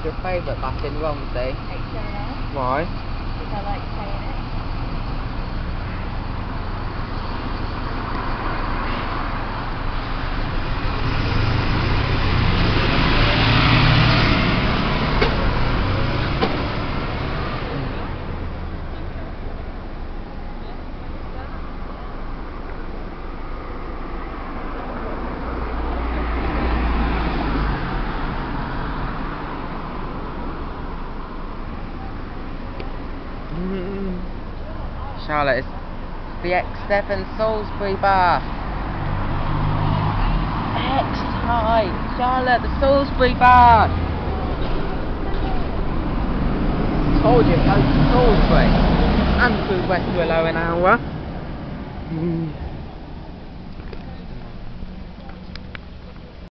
your favourite bus in Romsey? HRL. Why? Because I like paying it. Charlotte, it's the X7 Salisbury bar. X-Type! Charlotte, the Salisbury bar! Told you, go to Salisbury. And through West Willow an hour.